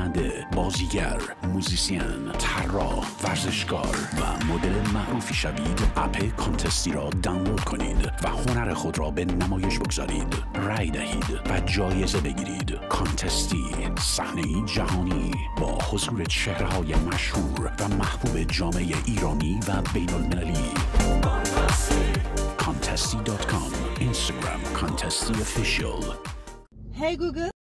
خواننده، بازیگر، موزیسین، طراح، ورزشکار و مدل معروفی شوید. اپ کانتستی را دانلود کنید و هنر خود را به نمایش بگذارید، رای دهید و جایزه بگیرید. کانتستی، صحنه‌ای جهانی با حضور چهره‌های مشهور و محبوب جامعه ایرانی و بین المللی. Contesty.com Instagram Contesty Official. Hey Google.